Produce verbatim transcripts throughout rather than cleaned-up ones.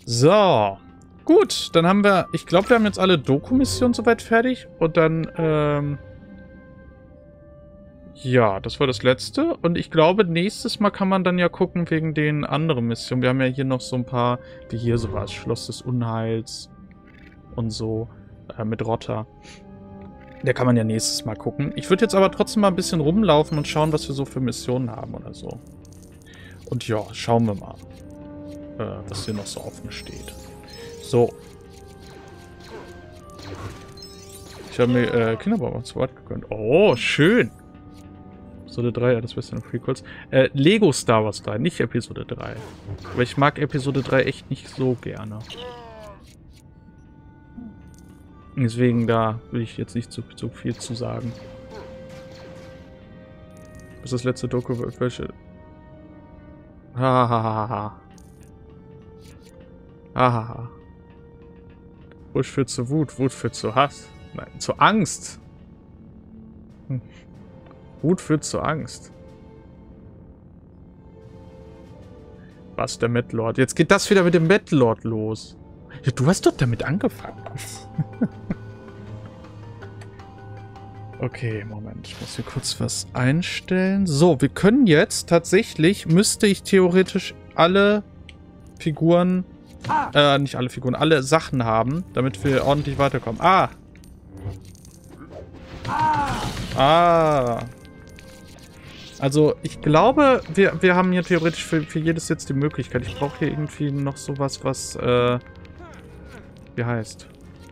So. Gut, dann haben wir, ich glaube, wir haben jetzt alle Doku-Missionen soweit fertig. Und dann, ähm... ja, das war das letzte. Und ich glaube, nächstes Mal kann man dann ja gucken wegen den anderen Missionen. Wir haben ja hier noch so ein paar, wie hier sowas, Schloss des Unheils und so, äh, mit Rotta. Da kann man ja nächstes Mal gucken. Ich würde jetzt aber trotzdem mal ein bisschen rumlaufen und schauen, was wir so für Missionen haben oder so. Und ja, schauen wir mal, äh, was hier noch so offen steht. So. Ich habe mir äh, Kinderbaum zu Wort gegönnt. Oh, schön. Episode drei, ja, das Beste in Prequels. Äh, Lego Star Wars drei, nicht Episode drei. Aber ich mag Episode drei echt nicht so gerne. Deswegen, da will ich jetzt nicht zu, zu viel zu sagen. Das ist das letzte Doku, welche... Hahaha. Hahaha. Wut führt zu Wut, Wut führt zu Hass. Nein, zu Angst. Hm. Wut führt zu Angst. Was, der Mad Lord? Jetzt geht das wieder mit dem Mad Lord los. Ja, du hast doch damit angefangen. Okay, Moment. Ich muss hier kurz was einstellen. So, wir können jetzt tatsächlich, müsste ich theoretisch alle Figuren, äh, nicht alle Figuren, alle Sachen haben, damit wir ordentlich weiterkommen. Ah! Ah! Also, ich glaube, wir, wir haben hier theoretisch für, für jedes jetzt die Möglichkeit. Ich brauche hier irgendwie noch sowas, was, äh, wie heißt?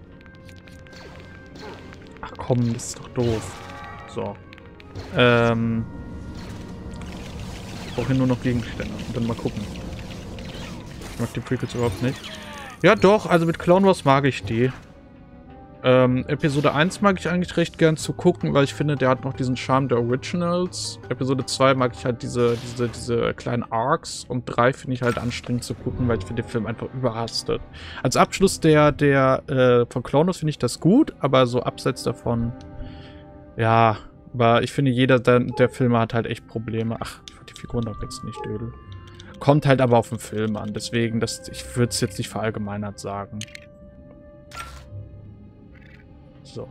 Ach komm, das ist doch doof. So. Ähm. Ich brauche hier nur noch Gegenstände. Und dann mal gucken. Ich mag die Prequels überhaupt nicht. Ja doch, also mit Clone Wars mag ich die. Ähm, Episode eins mag ich eigentlich recht gern zu gucken, weil ich finde, der hat noch diesen Charme der Originals. Episode zwei mag ich halt diese, diese, diese kleinen Arcs. Und drei finde ich halt anstrengend zu gucken, weil ich finde den Film einfach überhastet. Als Abschluss der, der äh, von Clone Wars finde ich das gut, aber so abseits davon, ja, aber ich finde, jeder der, der Filme hat halt echt Probleme. Ach, ich wollte die Figuren doch jetzt nicht dödel. Kommt halt aber auf den Film an, deswegen, das, ich würde es jetzt nicht verallgemeinert sagen. So.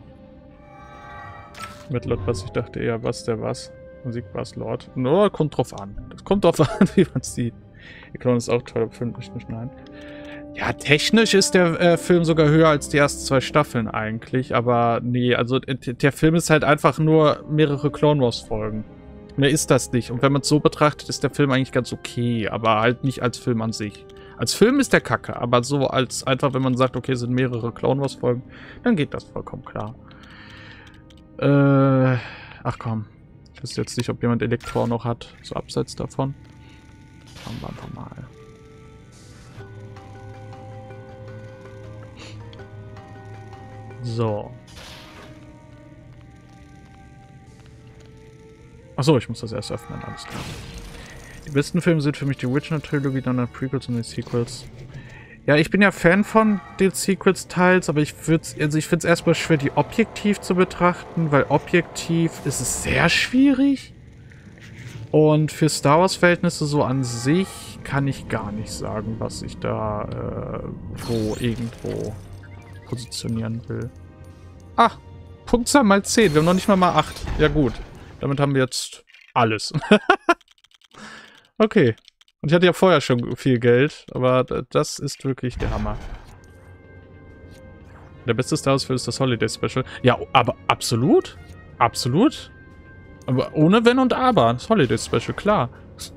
Mit Lord was, ich dachte eher, was der was. Musik was Lord. No, kommt drauf an. Das kommt drauf an, wie man sieht. Der Clone ist auch toll, aber filmtechnisch nein. Ja, technisch ist der äh, Film sogar höher als die ersten zwei Staffeln eigentlich, aber nee, also der Film ist halt einfach nur mehrere Clone Wars Folgen. Mehr ist das nicht. Und wenn man es so betrachtet, ist der Film eigentlich ganz okay, aber halt nicht als Film an sich. Als Film ist der kacke, aber so als einfach, wenn man sagt, okay, es sind mehrere Clone Wars Folgen, dann geht das vollkommen klar. Äh, ach komm. Ich wüsste jetzt nicht, ob jemand Elektro noch hat, so abseits davon. Schauen wir einfach mal. So. Achso, ich muss das erst öffnen, alles klar. Die besten Filme sind für mich die Original-Trilogie, dann die Prequels und die Sequels. Ja, ich bin ja Fan von den Sequels-Teils, aber ich würde also ich finde es erstmal schwer, die objektiv zu betrachten, weil objektiv ist es sehr schwierig. Und für Star Wars-Verhältnisse so an sich kann ich gar nicht sagen, was ich da äh, wo irgendwo positionieren will. Ah, Punktzahl mal zehn. Wir haben noch nicht mal mal acht. Ja gut, damit haben wir jetzt alles. Okay. Und ich hatte ja vorher schon viel Geld, aber das ist wirklich der Hammer. Der beste Star Wars-Film ist das Holiday Special. Ja, aber absolut. Absolut. Aber ohne Wenn und Aber. Das Holiday Special, klar.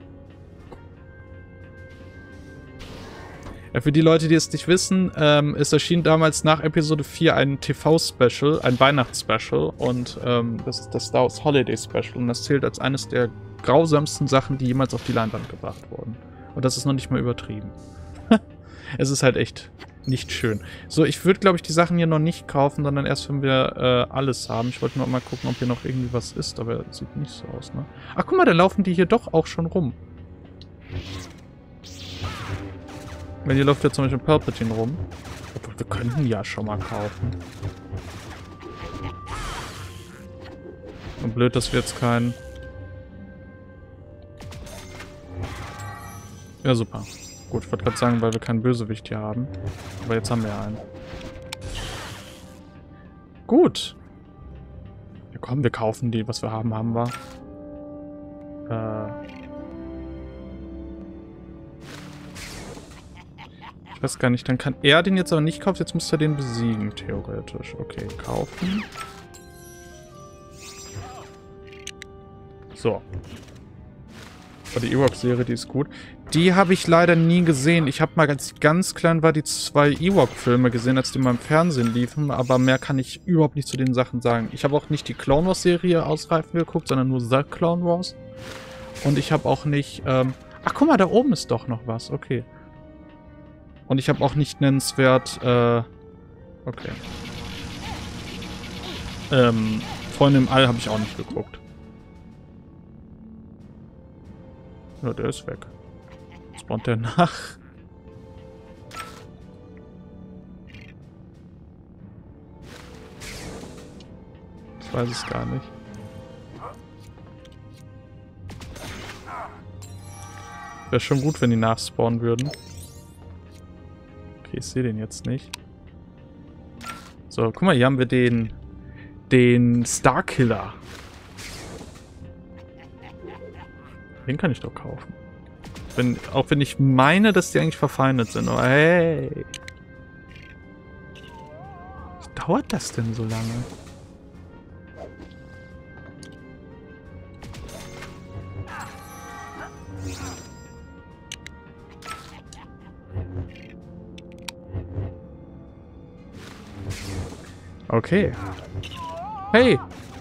Ja, für die Leute, die es nicht wissen, ähm, es erschien damals nach Episode vier ein T V-Special, ein Weihnachtsspecial. Und ähm, das ist das Star Wars Holiday Special. Und das zählt als eines der grausamsten Sachen, die jemals auf die Leinwand gebracht wurden. Und das ist noch nicht mal übertrieben. Es ist halt echt nicht schön. So, ich würde, glaube ich, die Sachen hier noch nicht kaufen, sondern erst, wenn wir äh, alles haben. Ich wollte nur mal gucken, ob hier noch irgendwie was ist, aber das sieht nicht so aus, ne? Ach, guck mal, da laufen die hier doch auch schon rum. Wenn hier läuft ja zum Beispiel Palpatine rum. Obwohl, wir könnten ja schon mal kaufen. Und blöd, dass wir jetzt keinen... Ja, super. Gut, ich wollte gerade sagen, weil wir keinen Bösewicht hier haben. Aber jetzt haben wir einen. Gut. Ja komm, wir kaufen die. Was wir haben, haben wir. Äh... Ich weiß gar nicht, dann kann er den jetzt aber nicht kaufen. Jetzt muss er den besiegen, theoretisch. Okay, kaufen. So. Aber die Ewok-Serie, die ist gut. Die habe ich leider nie gesehen. Ich habe mal ganz, ganz klein war die zwei Ewok-Filme gesehen, als die mal im Fernsehen liefen. Aber mehr kann ich überhaupt nicht zu den Sachen sagen. Ich habe auch nicht die Clone Wars-Serie ausreifen geguckt, sondern nur The Clone Wars. Und ich habe auch nicht... Ähm Ach, guck mal, da oben ist doch noch was. Okay. Und ich habe auch nicht nennenswert... Äh okay. Ähm, Freunde im All habe ich auch nicht geguckt. Ja, der ist weg. Spawnt der nach? Ich weiß es gar nicht. Wäre schon gut, wenn die nachspawnen würden. Okay, ich sehe den jetzt nicht. So, guck mal, hier haben wir den... Den Starkiller. Den kann ich doch kaufen. Wenn, auch wenn ich meine, dass die eigentlich verfeindet sind. Aber hey. Was dauert das denn so lange? Okay. Hey!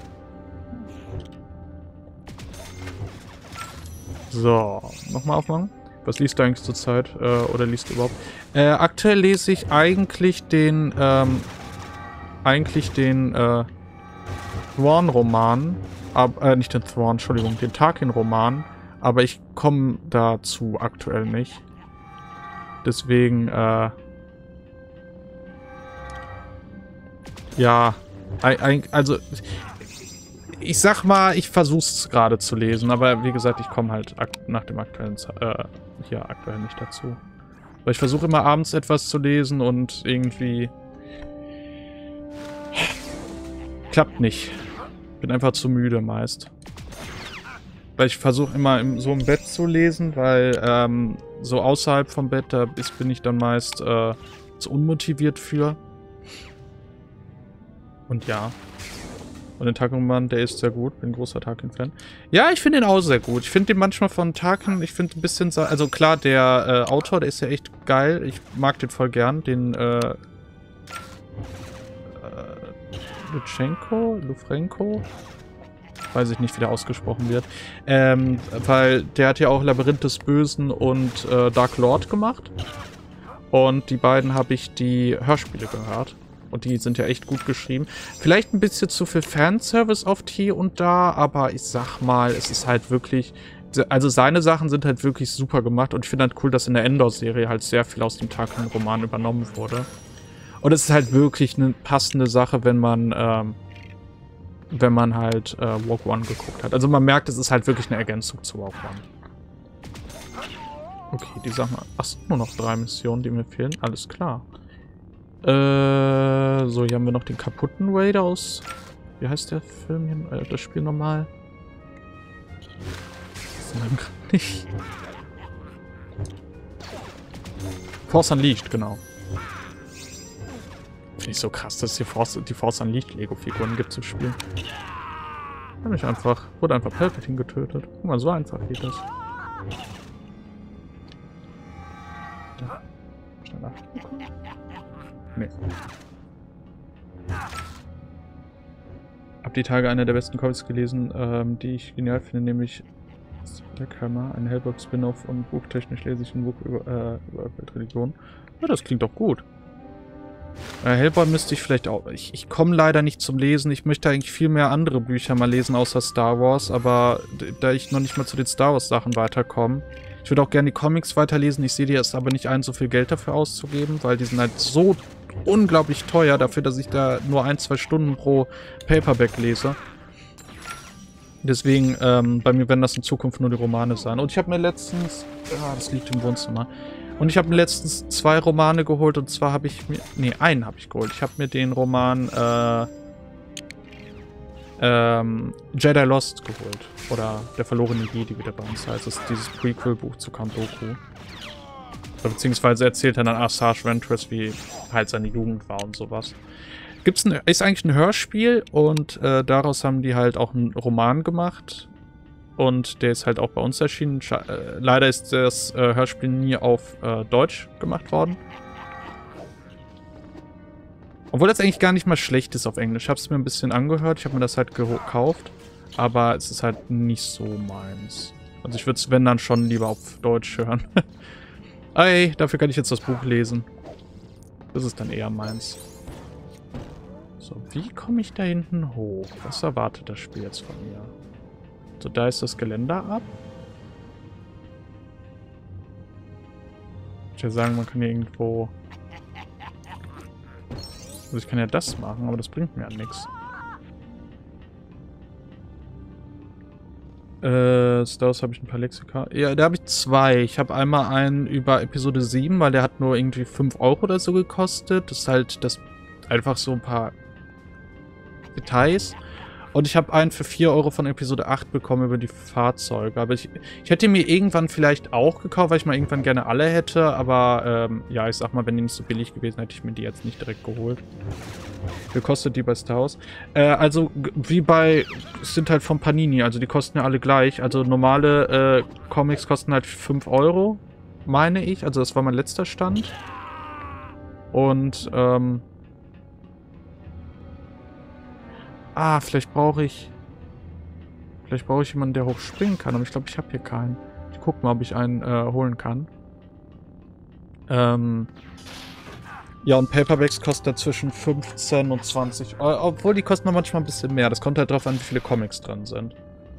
So, nochmal aufmachen. Was liest du eigentlich zurzeit? Äh, oder liest du überhaupt? Äh, aktuell lese ich eigentlich den, ähm, eigentlich den, äh, Thrawn-Roman. Äh, nicht den Thrawn, Entschuldigung, den Tarkin-Roman. Aber ich komme dazu aktuell nicht. Deswegen, äh, ja, also, ich sag mal, ich versuch's gerade zu lesen, aber wie gesagt, ich komme halt nach dem aktuellen, äh, hier aktuell nicht dazu. Weil ich versuche immer abends etwas zu lesen und irgendwie klappt nicht. Bin einfach zu müde meist. Weil ich versuche immer im, so im Bett zu lesen, weil ähm, so außerhalb vom Bett, da ist, bin ich dann meist äh, zu unmotiviert für. Und ja. Und den Tarkin-Roman, der ist sehr gut. Bin ein großer Tarkin-Fan. Ja, ich finde ihn auch sehr gut. Ich finde den manchmal von Tarkin, ich finde ein bisschen... Also klar, der äh, Autor, der ist ja echt geil. Ich mag den voll gern. Den, äh... äh Lutschenko? Lufrenko? Weiß ich nicht, wie der ausgesprochen wird. Ähm, weil der hat ja auch Labyrinth des Bösen und äh, Dark Lord gemacht. Und die beiden habe ich die Hörspiele gehört. Und die sind ja echt gut geschrieben. Vielleicht ein bisschen zu viel Fanservice oft hier und da, aber ich sag mal, es ist halt wirklich... Also seine Sachen sind halt wirklich super gemacht und ich finde halt cool, dass in der Endor-Serie halt sehr viel aus dem Tarkin-Roman übernommen wurde. Und es ist halt wirklich eine passende Sache, wenn man, ähm, wenn man halt äh, Rogue One geguckt hat. Also man merkt, es ist halt wirklich eine Ergänzung zu Rogue One. Okay, die Sachen... Achso, nur noch drei Missionen, die mir fehlen. Alles klar. Äh, so, hier haben wir noch den kaputten Raider aus... Wie heißt der Film hier? Äh, das Spiel normal? Das ist gerade nicht. Force Unleashed, genau. Finde ich so krass, dass es hier Force, die Force Unleashed Lego-Figuren gibt zum Spielen. Hab ich einfach... Wurde einfach Palpatine getötet. Guck mal, so einfach geht das. Da. Schnell nachgucken. Nee. Hab die Tage eine der besten Comics gelesen, ähm, die ich genial finde, nämlich Black Hammer, ein Hellboy-Spin-Off und buchtechnisch lese ich ein Buch über, äh, über Religion. Ja, das klingt doch gut. Äh, Hellboy müsste ich vielleicht auch... Ich, ich komme leider nicht zum Lesen. Ich möchte eigentlich viel mehr andere Bücher mal lesen, außer Star Wars, aber da ich noch nicht mal zu den Star Wars Sachen weiterkomme. Ich würde auch gerne die Comics weiterlesen. Ich sehe dir es aber nicht ein, so viel Geld dafür auszugeben, weil die sind halt so unglaublich teuer dafür, dass ich da nur ein, zwei Stunden pro Paperback lese. Deswegen, ähm, bei mir werden das in Zukunft nur die Romane sein. Und ich habe mir letztens, ah, das liegt im Wohnzimmer, Und ich habe mir letztens zwei Romane geholt und zwar habe ich mir... Nee, einen habe ich geholt. Ich habe mir den Roman äh, ähm, Jedi Lost geholt. Oder Der verlorene Jedi, wie der bei uns heißt. Das ist dieses Prequel-Buch zu Count Dooku. Beziehungsweise erzählt er dann Asajj Ventress, wie halt seine Jugend war und sowas. Gibt's ein, ist eigentlich ein Hörspiel und äh, daraus haben die halt auch einen Roman gemacht. Und der ist halt auch bei uns erschienen. Scha äh, leider ist das äh, Hörspiel nie auf äh, Deutsch gemacht worden. Obwohl das eigentlich gar nicht mal schlecht ist auf Englisch. Ich habe es mir ein bisschen angehört. Ich habe mir das halt gekauft. Aber es ist halt nicht so meins. Also ich würde es, wenn dann, schon lieber auf Deutsch hören. Ey, dafür kann ich jetzt das Buch lesen. Das ist dann eher meins. So, wie komme ich da hinten hoch? Was erwartet das Spiel jetzt von mir? So, da ist das Geländer ab. Ich würde sagen, man kann hier irgendwo... Also ich kann ja das machen, aber das bringt mir ja nichts. Äh, Star Wars habe ich ein paar Lexika. Ja, da habe ich zwei. Ich habe einmal einen über Episode sieben, weil der hat nur irgendwie fünf Euro oder so gekostet. Das ist halt das einfach so ein paar Details. Und ich habe einen für vier Euro von Episode acht bekommen über die Fahrzeuge. Aber ich, ich hätte mir irgendwann vielleicht auch gekauft, weil ich mal irgendwann gerne alle hätte. Aber ähm, ja, ich sag mal, wenn die nicht so billig gewesen, hätte ich mir die jetzt nicht direkt geholt. Wie kostet die bei Star Wars? Äh, also wie bei, es sind halt von Panini, also die kosten ja alle gleich. Also normale äh, Comics kosten halt fünf Euro, meine ich. Also das war mein letzter Stand. Und ähm... Ah, vielleicht brauche ich... Vielleicht brauche ich jemanden, der hochspringen kann. Aber ich glaube, ich habe hier keinen. Ich gucke mal, ob ich einen äh, holen kann. Ähm... Ja, und Paperbacks kosten zwischen fünfzehn und zwanzig Euro. Obwohl, die kosten manchmal ein bisschen mehr. Das kommt halt drauf an, wie viele Comics drin sind.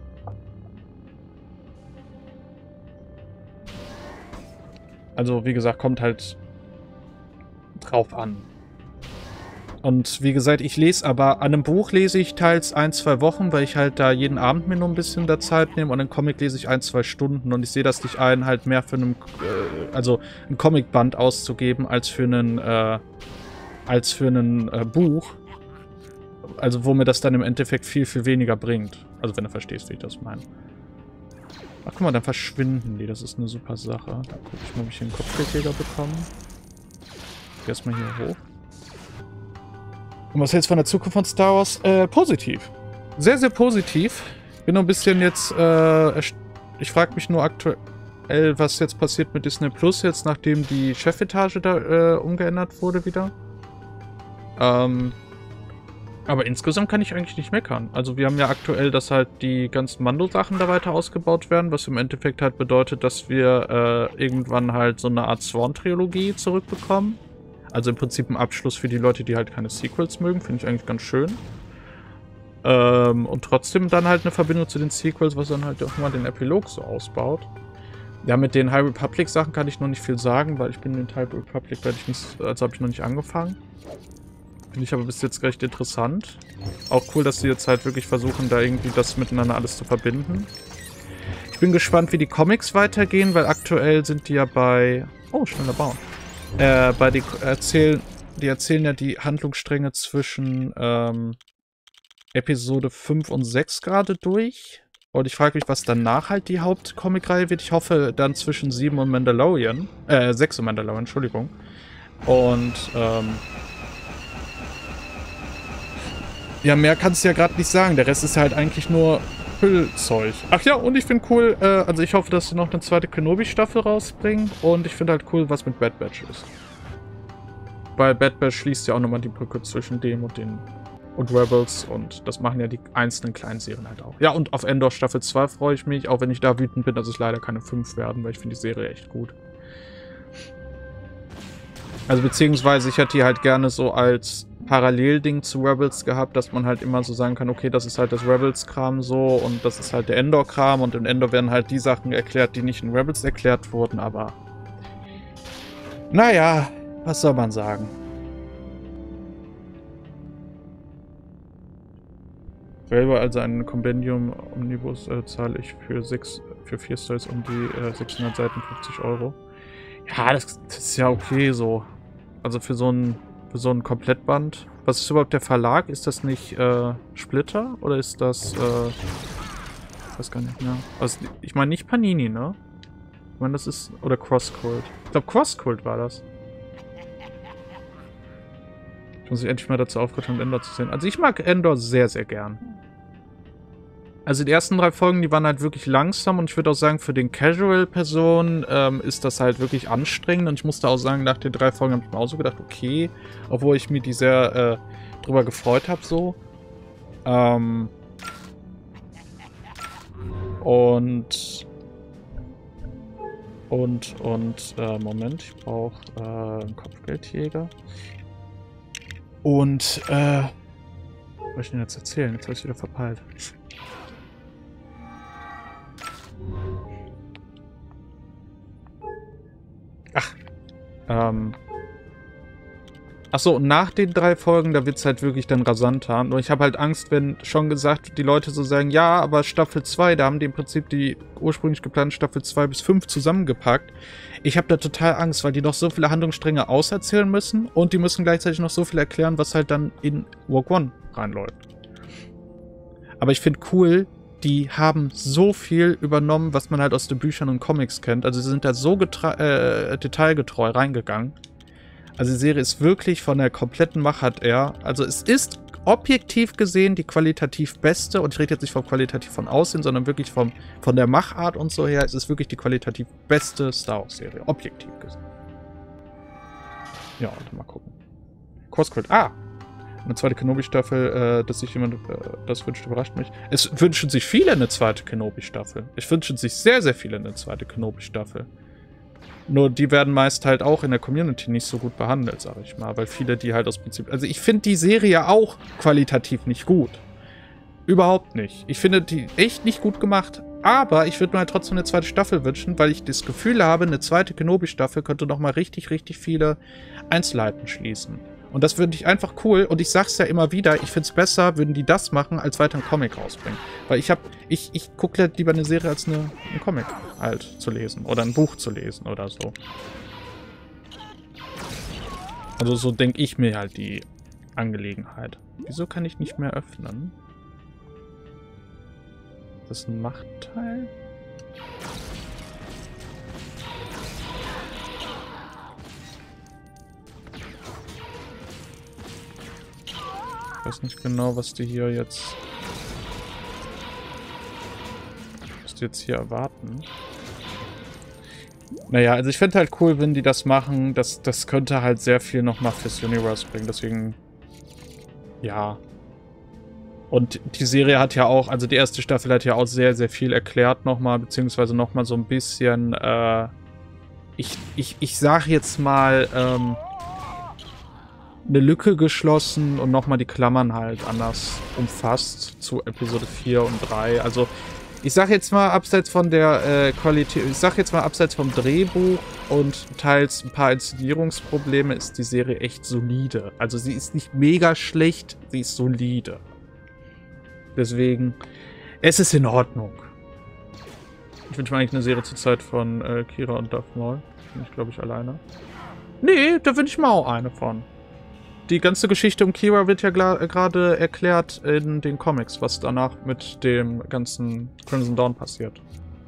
Also, wie gesagt, kommt halt drauf an. Und wie gesagt, ich lese aber, an einem Buch lese ich teils ein, zwei Wochen, weil ich halt da jeden Abend mir nur ein bisschen der Zeit nehme. Und einen Comic lese ich ein, zwei Stunden. Und ich sehe das nicht ein, halt mehr für einen, äh, also ein Comicband auszugeben, als für einen, äh, als für einen äh, Buch. Also wo mir das dann im Endeffekt viel, viel weniger bringt. Also wenn du verstehst, wie ich das meine. Ach guck mal, dann verschwinden die. Das ist eine super Sache. Da gucke ich mal, ob ich hier einen Kopfgeldjäger bekomme. Erstmal hier hoch. Und was hältst du von der Zukunft von Star Wars? Äh, positiv. Sehr, sehr positiv. Ich bin noch ein bisschen jetzt, äh, ich frage mich nur aktuell, was jetzt passiert mit Disney Plus jetzt, nachdem die Chefetage da äh, umgeändert wurde wieder. Ähm, aber insgesamt kann ich eigentlich nicht meckern. Also wir haben ja aktuell, dass halt die ganzen Mando-Sachen da weiter ausgebaut werden, was im Endeffekt halt bedeutet, dass wir äh, irgendwann halt so eine Art Sworn-Trilogie zurückbekommen. Also im Prinzip ein Abschluss für die Leute, die halt keine Sequels mögen. Finde ich eigentlich ganz schön. Ähm, und trotzdem dann halt eine Verbindung zu den Sequels, was dann halt auch mal den Epilog so ausbaut. Ja, mit den High Republic Sachen kann ich noch nicht viel sagen, weil ich bin in den High Republic, werde ich nicht, also habe ich noch nicht angefangen. Finde ich aber bis jetzt recht interessant. Auch cool, dass sie jetzt halt wirklich versuchen, da irgendwie das miteinander alles zu verbinden. Ich bin gespannt, wie die Comics weitergehen, weil aktuell sind die ja bei... Oh, schneller bauen. Äh, bei die erzählen, die erzählen ja die Handlungsstränge zwischen ähm, Episode fünf und sechs gerade durch. Und ich frage mich, was danach halt die Hauptcomic-Reihe wird. Ich hoffe dann zwischen sieben und Mandalorian. Äh, sechs und Mandalorian, Entschuldigung. Und, ähm... ja, mehr kannst du ja gerade nicht sagen. Der Rest ist halt eigentlich nur Füllzeug. Ach ja, und ich finde cool, äh, also ich hoffe, dass sie noch eine zweite Kenobi-Staffel rausbringen. Und ich finde halt cool, was mit Bad Batch ist. Weil Bad Batch schließt ja auch nochmal die Brücke zwischen dem und den und Rebels. Und das machen ja die einzelnen kleinen Serien halt auch. Ja, und auf Endor Staffel zwei freue ich mich, auch wenn ich da wütend bin, dass es leider keine fünf werden, weil ich finde die Serie echt gut. Also beziehungsweise ich hätte die halt gerne so als Parallelding zu Rebels gehabt, dass man halt immer so sagen kann, okay, das ist halt das Rebels-Kram so und das ist halt der Endor-Kram und in Endor werden halt die Sachen erklärt, die nicht in Rebels erklärt wurden, aber naja, was soll man sagen? Selber also ein Compendium Omnibus äh, zahle ich für sechs, für vier Stories um die äh, sechshundert Seiten fünfzig Euro. Ja, das, das ist ja okay so. Also für so ein, für so ein Komplettband. Was ist überhaupt der Verlag? Ist das nicht äh, Splitter? Oder ist das, äh, ich weiß gar nicht mehr. Also, ich meine nicht Panini, ne? Ich meine, das ist, oder CrossCult. Ich glaube, CrossCult war das. Ich muss mich endlich mal dazu aufgehört, Endor zu sehen. Also ich mag Endor sehr, sehr gern. Also die ersten drei Folgen, die waren halt wirklich langsam und ich würde auch sagen, für den Casual-Person ähm, ist das halt wirklich anstrengend und ich musste auch sagen, nach den drei Folgen habe ich mir auch so gedacht, okay, obwohl ich mir die sehr äh, drüber gefreut habe, so. Ähm und und, und, äh, Moment, ich brauche äh, einen Kopfgeldjäger. Und, äh, was soll ich denn jetzt erzählen? Jetzt habe ich es wieder verpeilt. Ach, ähm. Achso, und nach den drei Folgen, da wird es halt wirklich dann rasanter. Und ich habe halt Angst, wenn schon gesagt, die Leute so sagen, ja, aber Staffel zwei, da haben die im Prinzip die ursprünglich geplanten Staffel zwei bis fünf zusammengepackt. Ich habe da total Angst, weil die noch so viele Handlungsstränge auserzählen müssen und die müssen gleichzeitig noch so viel erklären, was halt dann in Rogue One reinläuft. Aber ich finde cool, die haben so viel übernommen, was man halt aus den Büchern und Comics kennt. Also sie sind da so äh, detailgetreu reingegangen. Also die Serie ist wirklich von der kompletten Machart her, also es ist objektiv gesehen die qualitativ beste, und ich rede jetzt nicht vom qualitativ von Aussehen, sondern wirklich vom, von der Machart und so her, es ist wirklich die qualitativ beste Star Wars Serie, objektiv gesehen. Ja, und mal gucken. CrossCult, ah! Eine zweite Kenobi-Staffel, äh, dass sich jemand äh, das wünscht, überrascht mich. Es wünschen sich viele eine zweite Kenobi-Staffel. Es wünschen sich sehr, sehr viele eine zweite Kenobi-Staffel. Nur die werden meist halt auch in der Community nicht so gut behandelt, sag ich mal. Weil viele die halt aus Prinzip... Also ich finde die Serie auch qualitativ nicht gut. Überhaupt nicht. Ich finde die echt nicht gut gemacht. Aber ich würde mir halt trotzdem eine zweite Staffel wünschen, weil ich das Gefühl habe, eine zweite Kenobi-Staffel könnte nochmal richtig, richtig viele Einzelheiten schließen. Und das finde ich einfach cool. Und ich sag's ja immer wieder, ich finde es besser, würden die das machen, als weiter einen Comic rausbringen. Weil ich hab, ich, ich gucke halt lieber eine Serie, als eine, einen Comic halt zu lesen. Oder ein Buch zu lesen oder so. Also so denke ich mir halt die Angelegenheit. Wieso kann ich nicht mehr öffnen? Ist das ein Machtteil? Ich weiß nicht genau, was die hier jetzt... Was die jetzt hier erwarten. Naja, also ich finde halt cool, wenn die das machen. Das, das könnte halt sehr viel nochmal fürs Universe bringen. Deswegen... Ja. Und die Serie hat ja auch... Also die erste Staffel hat ja auch sehr, sehr viel erklärt nochmal. Beziehungsweise nochmal so ein bisschen... Äh, ich, ich, ich sag jetzt mal... Ähm, eine Lücke geschlossen und nochmal die Klammern halt anders umfasst zu Episode vier und drei. Also ich sag jetzt mal abseits von der äh, Qualität, ich sag jetzt mal abseits vom Drehbuch und teils ein paar Inszenierungsprobleme ist die Serie echt solide. Also sie ist nicht mega schlecht, sie ist solide. Deswegen, es ist in Ordnung. Ich wünsche mir eigentlich eine Serie zur Zeit von äh, Kira und Darth Maul. Bin ich, glaube ich, alleine. Nee, da wünsche ich mir auch eine von. Die ganze Geschichte um Kira wird ja gerade erklärt in den Comics, was danach mit dem ganzen Crimson Dawn passiert.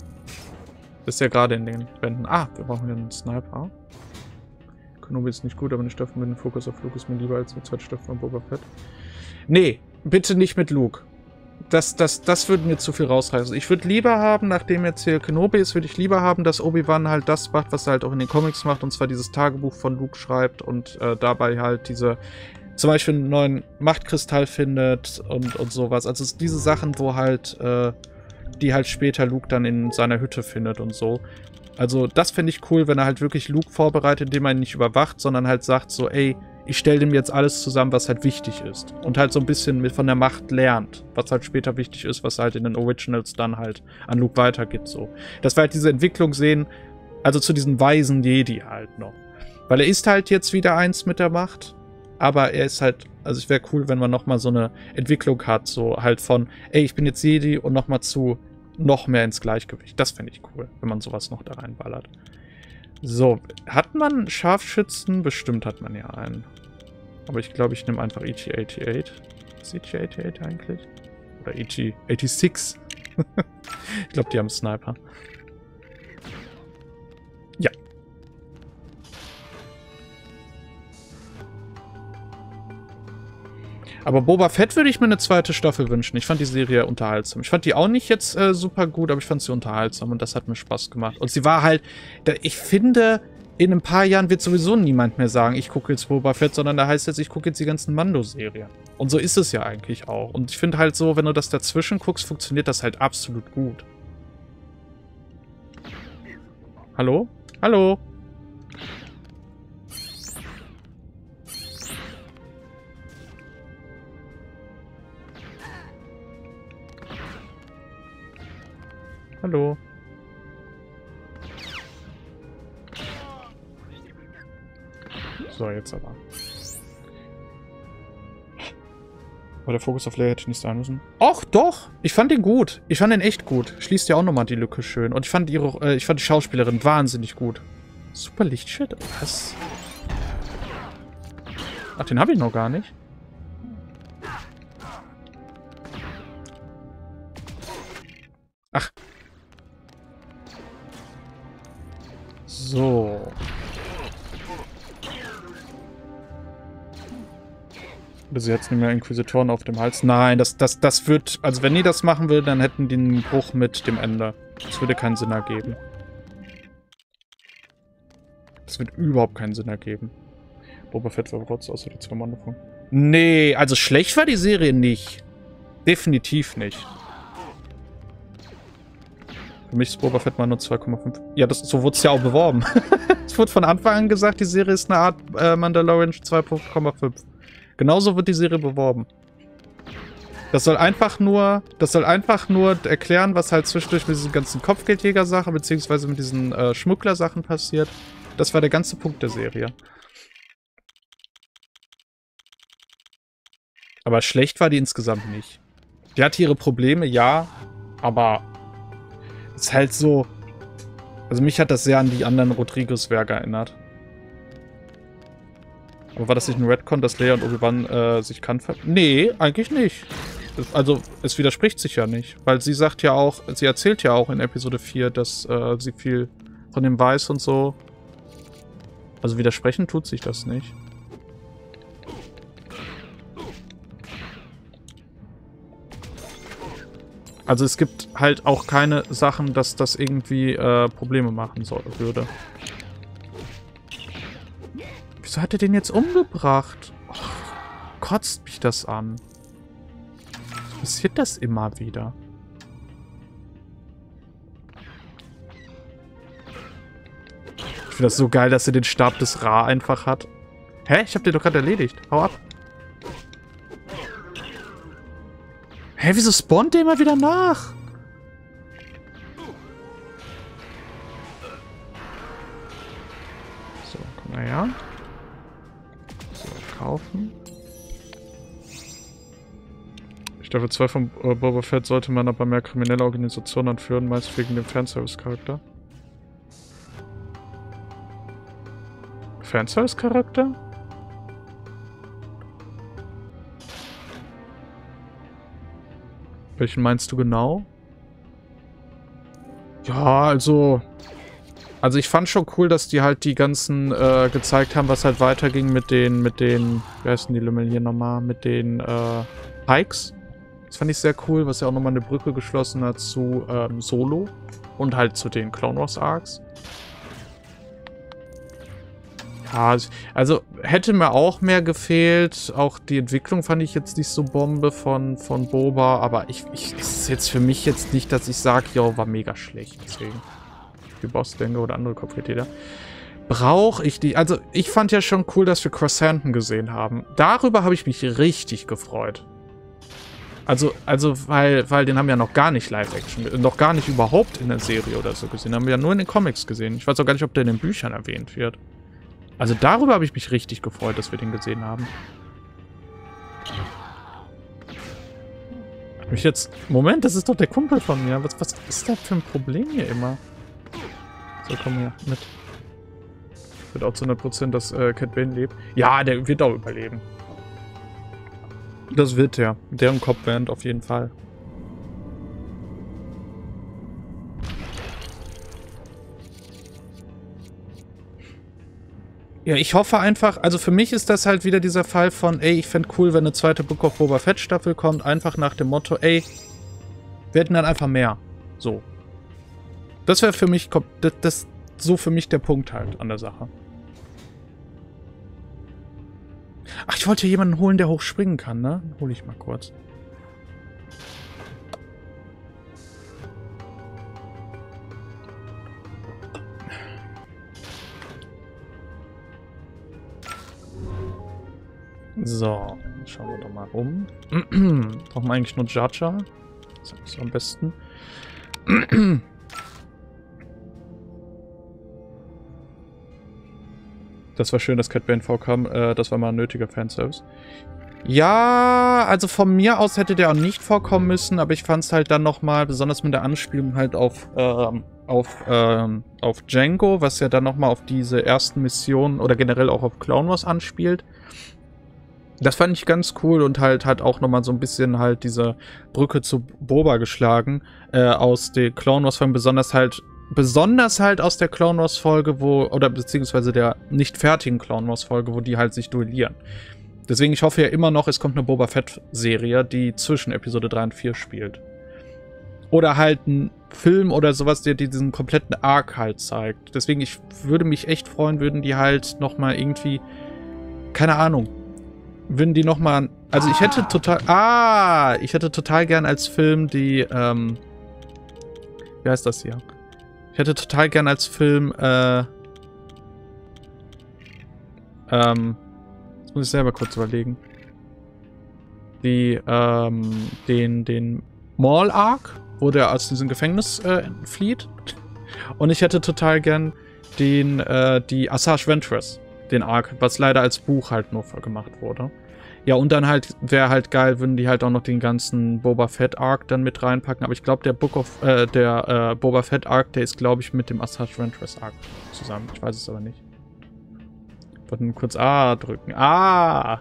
Ist ja gerade in den Bänden. Ah, wir brauchen hier einen Sniper. Kenobi ist nicht gut, aber eine Staffel mit dem Fokus auf Luke ist mir lieber als eine zweite Staffel von Boba Fett. Nee, bitte nicht mit Luke. Das, das, das würde mir zu viel rausreißen. Ich würde lieber haben, nachdem jetzt hier Kenobi ist, würde ich lieber haben, dass Obi-Wan halt das macht, was er halt auch in den Comics macht, und zwar dieses Tagebuch von Luke schreibt und äh, dabei halt diese, zum Beispiel einen neuen Machtkristall findet und, und sowas. Also diese Sachen, wo halt, äh, die halt später Luke dann in seiner Hütte findet und so. Also das fände ich cool, wenn er halt wirklich Luke vorbereitet, indem er ihn nicht überwacht, sondern halt sagt so, ey, ich stelle dem jetzt alles zusammen, was halt wichtig ist. Und halt so ein bisschen mit von der Macht lernt, was halt später wichtig ist, was halt in den Originals dann halt an Luke weitergeht, so. Dass wir halt diese Entwicklung sehen, also zu diesen weisen Jedi halt noch. Weil er ist halt jetzt wieder eins mit der Macht, aber er ist halt, also es wäre cool, wenn man nochmal so eine Entwicklung hat, so halt von, ey, ich bin jetzt Jedi und nochmal zu noch mehr ins Gleichgewicht. Das fände ich cool, wenn man sowas noch da reinballert. So, hat man Scharfschützen? Bestimmt hat man ja einen. Aber ich glaube, ich nehme einfach E G achtundachtzig. Ist E G achtundachtzig eigentlich? Oder E G sechsundachtzig? Ich glaube, die haben Sniper. Ja. Aber Boba Fett würde ich mir eine zweite Staffel wünschen. Ich fand die Serie unterhaltsam. Ich fand die auch nicht jetzt äh, super gut, aber ich fand sie unterhaltsam und das hat mir Spaß gemacht. Und sie war halt, ich finde, in ein paar Jahren wird sowieso niemand mehr sagen, ich gucke jetzt Boba Fett, sondern da heißt jetzt, ich gucke jetzt die ganzen Mando-Serien. Und so ist es ja eigentlich auch. Und ich finde halt so, wenn du das dazwischen guckst, funktioniert das halt absolut gut. Hallo? Hallo? Hallo? So, jetzt aber. Aber der Fokus auf Leia hätte nicht sein müssen. Och, doch! Ich fand den gut. Ich fand den echt gut. Schließt ja auch nochmal die Lücke schön. Und ich fand ihre, äh, ich fand die Schauspielerin wahnsinnig gut. Super Lichtschild? Was? Ach, den habe ich noch gar nicht. Ach. So. Oder sie hat nicht mehr Inquisitoren auf dem Hals. Nein, das, das, das wird... Also wenn die das machen will, dann hätten die einen Bruch mit dem Ende. Das würde keinen Sinn ergeben. Das wird überhaupt keinen Sinn ergeben. Boba Fett war rotz, außer die zwei Mando-Folgen. Nee, also schlecht war die Serie nicht. Definitiv nicht. Für mich ist Boba Fett mal nur zwei Komma fünf. Ja, das, so wurde es ja auch beworben. Es wurde von Anfang an gesagt, die Serie ist eine Art äh, Mandalorian zwei Komma fünf. Genauso wird die Serie beworben. Das soll einfach nur, das soll einfach nur erklären, was halt zwischendurch mit diesen ganzen Kopfgeldjäger-Sachen, beziehungsweise mit diesen äh, Schmuggler-Sachen passiert. Das war der ganze Punkt der Serie. Aber schlecht war die insgesamt nicht. Die hatte ihre Probleme, ja, aber es ist halt so... Also mich hat das sehr an die anderen Rodriguez-Werke erinnert. Aber war das nicht ein Retcon, dass Leia und Obi-Wan äh, sich kannten? Nee, eigentlich nicht. Also, es widerspricht sich ja nicht. Weil sie sagt ja auch, sie erzählt ja auch in Episode vier, dass äh, sie viel von dem weiß und so. Also widersprechen tut sich das nicht. Also es gibt halt auch keine Sachen, dass das irgendwie äh, Probleme machen soll, würde. Wieso hat er den jetzt umgebracht? Oh, kotzt mich das an. Was passiert das immer wieder? Ich finde das so geil, dass er den Stab des Ra einfach hat. Hä? Ich hab den doch gerade erledigt. Hau ab. Hä, wieso spawnt der immer wieder nach? So, komm mal her. So, kaufen. Staffel zwei von äh, Boba Fett sollte man aber mehr kriminelle Organisationen anführen, meist wegen dem Fanservice-Charakter. Fanservice-Charakter? Welchen meinst du genau? Ja, also... Also ich fand schon cool, dass die halt die ganzen äh, gezeigt haben, was halt weiterging mit den, mit den... Wie heißen die Lümmel hier nochmal? Mit den äh, Pikes. Das fand ich sehr cool, was ja auch nochmal eine Brücke geschlossen hat zu ähm, Solo. Und halt zu den Clone Wars Arcs. Ja, also hätte mir auch mehr gefehlt. Auch die Entwicklung fand ich jetzt nicht so Bombe von, von Boba. Aber ich, ich, es ist jetzt für mich jetzt nicht, dass ich sage, jo, war mega schlecht. Deswegen. Wie Bossdenker oder andere Kopfgeldjäger. Brauche ich die. Also ich fand ja schon cool, dass wir Crassanten gesehen haben. Darüber habe ich mich richtig gefreut. Also, also weil, weil den haben wir ja noch gar nicht Live-Action, noch gar nicht überhaupt in der Serie oder so gesehen. Haben wir ja nur in den Comics gesehen. Ich weiß auch gar nicht, ob der in den Büchern erwähnt wird. Also darüber habe ich mich richtig gefreut, dass wir den gesehen haben. Hat mich jetzt... Moment, das ist doch der Kumpel von mir. Was, was ist das für ein Problem hier immer? So, komm her, mit. wird auch zu hundert Prozent, dass äh, Cad Bane lebt. Ja, der wird auch überleben. Das wird der. Der und Cobb Vanth auf jeden Fall. Ja, ich hoffe einfach, also für mich ist das halt wieder dieser Fall von, ey, ich fände cool, wenn eine zweite Book of Boba Fett Staffel kommt, einfach nach dem Motto, ey, wir hätten dann einfach mehr. So. Das wäre für mich, das, das so für mich der Punkt halt an der Sache. Ach, ich wollte hier jemanden holen, der hochspringen kann, ne? Hol ich mal kurz. So, schauen wir doch mal um. Brauchen wir eigentlich nur Jar Jar? Das ist am besten. Das war schön, dass Cad Bane vorkam. Äh, das war mal ein nötiger Fanservice. Ja, also von mir aus hätte der auch nicht vorkommen müssen, aber ich fand es halt dann nochmal, besonders mit der Anspielung halt auf, ähm, auf, ähm, auf Django, was ja dann nochmal auf diese ersten Missionen oder generell auch auf Clone Wars anspielt. Das fand ich ganz cool und halt hat auch nochmal so ein bisschen halt diese Brücke zu Boba geschlagen, äh, aus der Clone Wars Folge, besonders halt, besonders halt aus der Clone Wars Folge, wo, oder beziehungsweise der nicht fertigen Clone Wars Folge, wo die halt sich duellieren. Deswegen, ich hoffe ja immer noch, es kommt eine Boba Fett-Serie, die zwischen Episode drei und vier spielt. Oder halt ein Film oder sowas, der diesen kompletten Arc halt zeigt. Deswegen, ich würde mich echt freuen, würden die halt nochmal irgendwie, keine Ahnung, würden die nochmal, also ich hätte total, ah, ich hätte total gern als Film die, ähm, wie heißt das hier? Ich hätte total gern als Film, äh, ähm, muss ich selber kurz überlegen. Die, ähm, den, den Maul-Arc, wo der aus diesem Gefängnis äh, flieht. Und ich hätte total gern den, äh, die Asajj Ventress, den Arc, was leider als Buch halt nur gemacht wurde. Ja, und dann halt, wäre halt geil, würden die halt auch noch den ganzen Boba Fett Arc dann mit reinpacken. Aber ich glaube, der Book of, äh, der, äh, Boba Fett Arc, der ist, glaube ich, mit dem Asajj Ventress Arc zusammen. Ich weiß es aber nicht. Ich wollte nur kurz A drücken. Ah!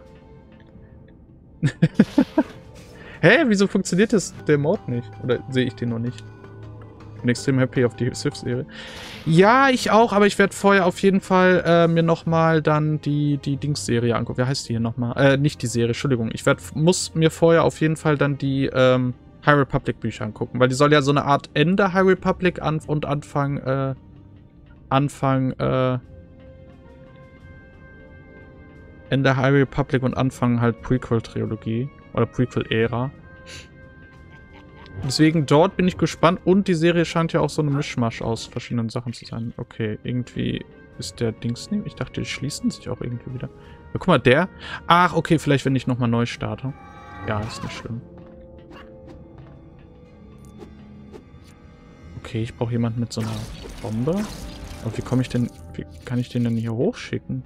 Hä? Wieso funktioniert das der Mode nicht? Oder sehe ich den noch nicht? Ich bin extrem happy auf die Sith-Serie. Ja, ich auch, aber ich werde vorher auf jeden Fall äh, mir nochmal dann die, die Dings-Serie angucken. Wie heißt die hier nochmal? Äh, nicht die Serie, Entschuldigung. Ich werd, muss mir vorher auf jeden Fall dann die ähm, High Republic-Bücher angucken, weil die soll ja so eine Art Ende High Republic an und Anfang, äh, Anfang, äh, Ende High Republic und Anfang halt Prequel-Trilogie oder Prequel-Ära. Deswegen dort bin ich gespannt und die Serie scheint ja auch so eine Mischmasch aus verschiedenen Sachen zu sein. Okay, irgendwie ist der Dings nicht. Ich dachte, die schließen sich auch irgendwie wieder. Ja, guck mal, der. Ach, okay, vielleicht wenn ich nochmal neu starte. Ja, ist nicht schlimm. Okay, ich brauche jemanden mit so einer Bombe. Aber wie komme ich denn... Wie kann ich den denn hier hochschicken?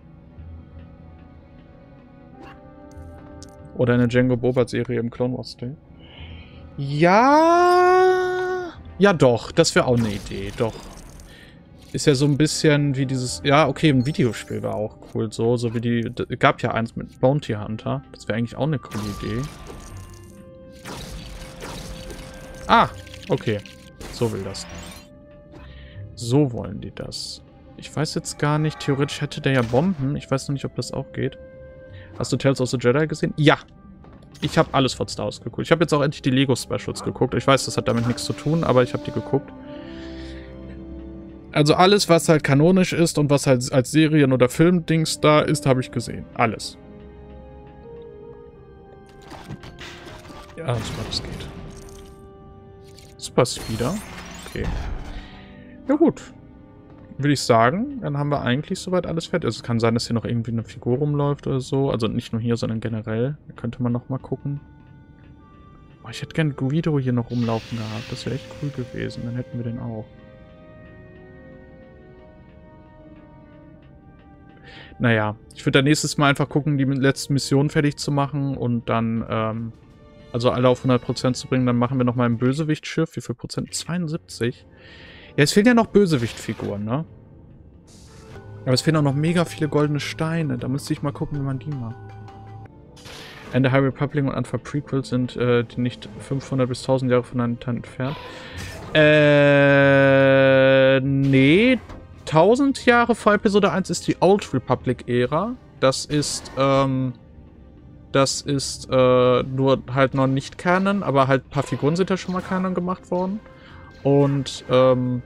Oder eine Django Boba-Serie im Clone Wars-Stil. Ja... Ja doch, das wäre auch eine Idee, doch. Ist ja so ein bisschen wie dieses... Ja, okay, ein Videospiel war auch cool, so, so wie die... Es gab ja eins mit Bounty Hunter. Das wäre eigentlich auch eine coole Idee. Ah, okay. So will das. So wollen die das. Ich weiß jetzt gar nicht, theoretisch hätte der ja Bomben. Ich weiß noch nicht, ob das auch geht. Hast du Tales of the Jedi gesehen? Ja. Ich habe alles von Star Wars geguckt. Ich habe jetzt auch endlich die Lego-Specials geguckt. Ich weiß, das hat damit nichts zu tun, aber ich habe die geguckt. Also alles, was halt kanonisch ist und was halt als Serien- oder Film-Dings da ist, habe ich gesehen. Alles. Ja, super, das geht. Super Speeder. Okay. Ja gut. Würde ich sagen, dann haben wir eigentlich soweit alles fertig. Also es kann sein, dass hier noch irgendwie eine Figur rumläuft oder so. Also nicht nur hier, sondern generell. Da könnte man noch mal gucken. Oh, ich hätte gern Guido hier noch rumlaufen gehabt. Das wäre echt cool gewesen. Dann hätten wir den auch. Naja, ich würde dann nächstes Mal einfach gucken, die letzte Mission fertig zu machen und dann, ähm, also alle auf hundert Prozent zu bringen. Dann machen wir noch mal ein Bösewicht-Schiff. Wie viel Prozent? zweiundsiebzig. Ja, es fehlen ja noch Bösewicht-Figuren, ne? Aber es fehlen auch noch mega viele goldene Steine. Da müsste ich mal gucken, wie man die macht. Ende High Republic und Anfang Prequel sind äh, die nicht fünfhundert bis tausend Jahre voneinander entfernt. Äh, nee. tausend Jahre vor Episode eins ist die Old Republic-Ära. Das ist, ähm, das ist, äh, nur halt noch nicht Canon, aber halt ein paar Figuren sind ja schon mal Canon gemacht worden. Und, ähm,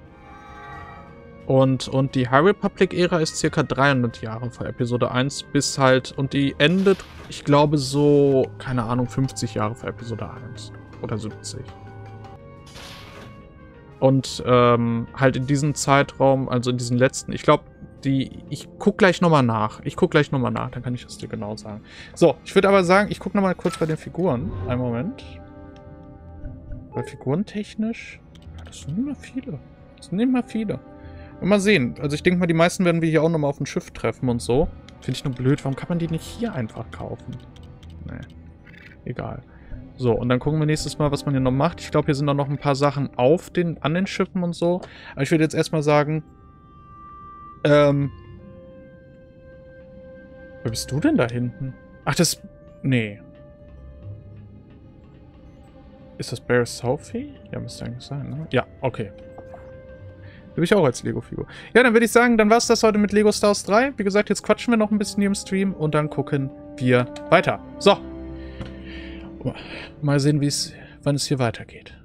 Und, und die High Republic-Ära ist circa dreihundert Jahre vor Episode eins bis halt, und die endet, ich glaube so, keine Ahnung, fünfzig Jahre vor Episode eins. Oder siebzig. Und ähm, halt in diesem Zeitraum, also in diesen letzten, ich glaube, die, ich guck gleich nochmal nach. Ich guck gleich nochmal nach, dann kann ich das dir genau sagen. So, ich würde aber sagen, ich gucke nochmal kurz bei den Figuren. Einen Moment. Bei Figuren technisch, das sind nicht mehr viele. Das sind nicht mehr viele. Mal sehen. Also ich denke mal, die meisten werden wir hier auch nochmal auf dem Schiff treffen und so. Finde ich nur blöd. Warum kann man die nicht hier einfach kaufen? Nee. Egal. So, und dann gucken wir nächstes Mal, was man hier noch macht. Ich glaube, hier sind auch noch ein paar Sachen auf den, an den Schiffen und so. Aber ich würde jetzt erstmal sagen, ähm... Wer bist du denn da hinten? Ach, das... Nee. Ist das Bear Sophie? Ja, müsste eigentlich sein, ne? Ja, okay. Habe ich auch als Lego-Figur. Ja, dann würde ich sagen, dann war es das heute mit Lego Star Wars drei. Wie gesagt, jetzt quatschen wir noch ein bisschen hier im Stream und dann gucken wir weiter. So. Mal sehen, wie es, wann es hier weitergeht.